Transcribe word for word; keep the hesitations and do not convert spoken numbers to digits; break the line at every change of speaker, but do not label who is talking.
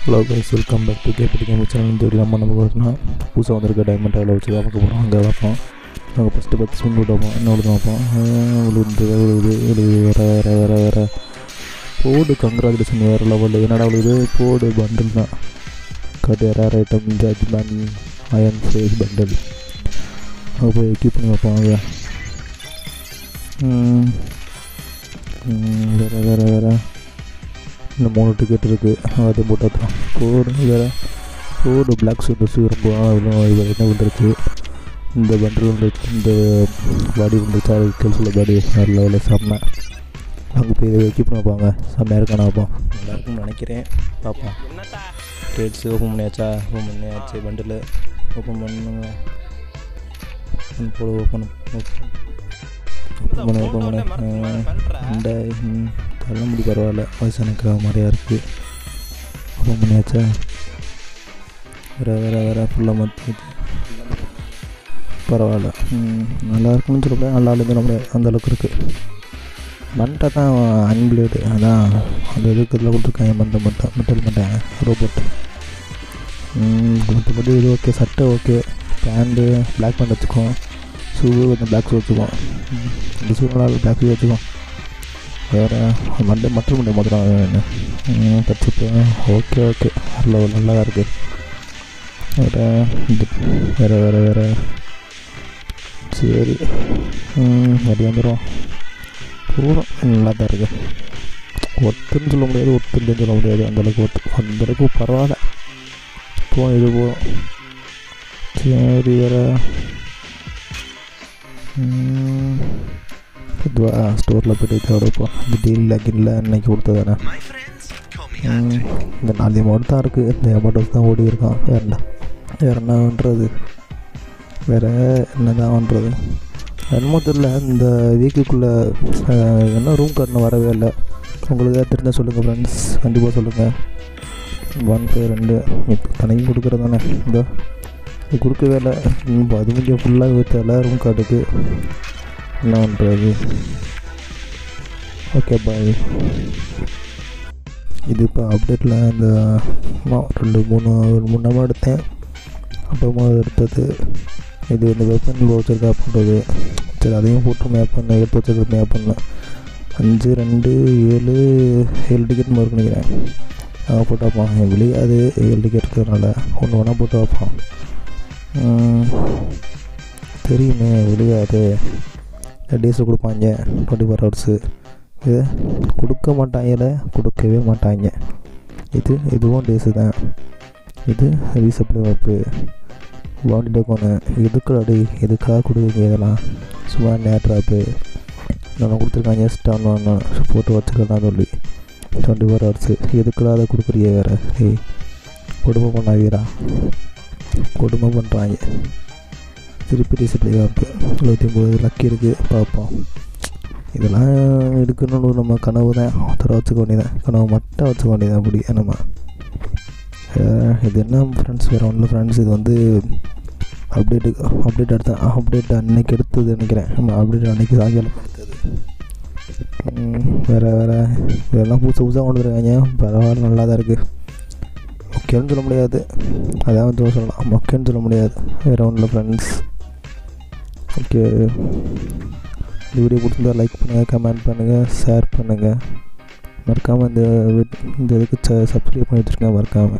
Hello guys, welcome back to KPD gaming channel. இந்த video நம்ம நம்ம பார்த்தோம்னா புதுசாக வந்திருக்க டைமண்ட் அதில் வச்சு தான் பார்க்க போகிறோம். அங்கே பார்ப்போம். நாங்கள் ஃபஸ்ட்டு பத்து ஸ்பின் போட்டு வைப்போம். என்ன விழுது பார்ப்போம். விழுது விழுது விழுது வேறு வேறு வேறு வேறு போடு. கங்க்ராச்சுலேஷன், வேறு லெவலில் என்னடா விழுது. போடு பண்டில் தான் காட்டு. Rare item judge ban iron face bundle. அங்கே போய் கீப் பண்ணி வைப்போம். அங்கே வேறு வேறு வேறு இந்த மூணு டிக்கெட் இருக்குது, அதையும் போட்டு வைப்போம். போடு வேறு போடு. பிளாக் சூட் வச்சு ரொம்ப என்ன வந்துருச்சு. இந்த பண்டில் வந்துருச்சு. இந்த பாடி வந்துருச்சு. அது கெல்ஸில் பாடி வேறு லெவலில் செம்ம. அங்கே போய் இதை கீப் பண்ணி வைப்பாங்க. செம்மையாக இருக்கான வைப்போம். நல்லா இருக்குன்னு நினைக்கிறேன். பார்ப்போம். கேட்ஸ் ஓப்பன் பண்ணியாச்சா? ஓப்பன் பண்ணியாச்சு. பண்டில் ஓப்பன் பண்ணுங்க. போடு. ஓப்பன் ஓப்பன் பண்ண ஓப்பன் பண்ண அந்த தள்ள முடி பரவாயில்ல. வயசானக்கா மாதிரியா இருக்குது. ஓப்பன் பண்ணியாச்சா? வேறு வேறு வேறு ஃபுல்லாக மற்ற பரவாயில்ல. நல்லா இருக்குன்னு சொல்லப்பட நல்லா இருந்து நம்ம அந்தளவுக்கு இருக்குது. மண்டை தான் அன்பிளேடு. அதான் அந்த இதுக்கு இதில் கொடுத்துருக்காங்க. மண்டை மட்டும் மெட்டல் மண்டை ரோபோட். மற்றபடி இது ஓகே. சட்டை ஓகே. பேண்ட்டு பிளாக் பேண்ட் வச்சுக்கோம். ஷூ கொஞ்சம் பிளாக் ஷூ வச்சுக்கோம். இந்த ஷூ நல்லா பிளாக் ஷூ வச்சுக்கோம். வேறு மண்டை மற்ற மண்டை மாத்திரம் தச்சுப்பேன். ஓகே ஓகே நல்லா நல்லா இருக்குது. வேறு இது வேறு வேறு வேறு சரி நிறைய வந்துடும். பூரம் நல்லா தான் இருக்குது. ஒத்துன்னு சொல்ல முடியாது, ஒத்துன்னு சொல்ல முடியாது. அந்தளவுக்கு ஒத்து அந்தளவுக்கு பரவாயில்ல. போ இது போகும். சரி வேறு இதுவா ஸ்டோரில் போய்ட்டு இதோட இப்போ இந்த டீலில் கில்ல அன்னைக்கு கொடுத்ததானே. இந்த நாலு அமௌண்ட் தான் இருக்குது. இந்த அமௌண்ட் தான் ஓடி இருக்கான். வேறண்டா வேறு என்ன பண்ணுறது. வேறு என்ன தான் பண்ணுறது என்னமோ தெரியல. இந்த வீக்குக்குள்ளே என்ன ரூம் கார்டு வரவே இல்லை. உங்களுக்கு ஏதாவது தெரிஞ்சால் சொல்லுங்கள் ஃப்ரெண்ட்ஸ், கண்டிப்பாக சொல்லுங்கள். ஒன் ஃபைவ் ரெண்டு தனியும் கொடுக்குறது தானே. இந்த இது கொடுக்கவே இல்லை. அது முடியும் ஃபுல்லாக வைத்தால ரூம் கார்டுக்கு என்ன பண்ணுறது. Okay bye. இது இப்போ அப்டேட்டில் இந்த ரெண்டு மூணு ஒரு மூணு நாள் எடுத்தேன். அப்புறமா எடுத்தது இது இந்த வெப்பன் வச்சுருக்கா பண்ணுறது. சரி அதையும் போட்டு மேப் பண்ண எடுத்து வச்சுருக்க மேப் பண்ணேன். அஞ்சு ரெண்டு ஏழு ஏழு டிக்கெட் மாதிரி நினைக்கிறேன். நான் போட்டு வைப்பான். என் விளையாது ஏழு டிக்கெட் இருக்கிறதுனால ஒன்று ஒன்றா போட்டு வைப்பான். தெரியுமே விளையாது. டேஸில் கொடுப்பாங்க டுவெண்ட்டி ஃபோர் ஹவர்ஸு. இது கொடுக்க மாட்டாங்கல்ல, கொடுக்கவே மாட்டாங்க. இது இதுவும் டேஸு தான். இது ரீசப்ளை வைப்பு பவுண்டி டோக்கனு. எதுக்குடாடி எதுக்காக கொடுக்குறீங்க இதெல்லாம்? சும்மா நேட்ராப்பு நான் கொடுத்துருக்காங்க. ஸ்டான் வாங்க போட்டு வச்சுக்கலாம் சொல்லி டுவெண்ட்டி ஃபோர் ஹவர்ஸு. எதுக்குடா அதை கொடுக்குறீங்க வேறு? ஏய் கொடுமை பண்ணாதீரா, கொடுமை பண்ணுறாங்க. திருப்பி ரீசப்ளை வைப்பு இருபத்தி ஒம்பது லக்கி இருக்குது. பார்ப்போம். இதெல்லாம் எடுக்கணும்னு நம்ம கனவு தான். தர வச்சுக்க வேண்டியதான். கனவு மட்டும் வச்சுக்க வேண்டியதான். அப்படி என்னம்மா இது என்ன ஃப்ரெண்ட்ஸ், வேறு ஒன்றும் ஃப்ரெண்ட்ஸ். இது வந்து அப்டேட்டு அப்டேட் எடுத்தேன். அப்டேட் அன்னைக்கு எடுத்தது நினைக்கிறேன். நம்ம அப்டேட் அன்றைக்கி சாயங்காலம் எடுத்தது. வேறு வேறு இதெல்லாம் புதுசு புதுசாக கொண்டு வந்துருக்காங்க. பரவாயில்ல, நல்லா தான் இருக்குது. முக்கியம்னு சொல்ல முடியாது. அதான் வந்து சொல்லலாம். முக்கியம்னு சொல்ல முடியாது. வேறு ஒன்றும் ஃப்ரெண்ட்ஸ். ஓகே, இந்த வீடியோ பிடிச்சிருந்தா லைக் பண்ணுங்கள், கமெண்ட் பண்ணுங்கள், ஷேர் பண்ணுங்கள். மறக்காமல் இந்த இந்த இதுக்கு ச சப்ஸ்கிரைப் பண்ணி வச்சுருக்கேன் மறக்காமல்.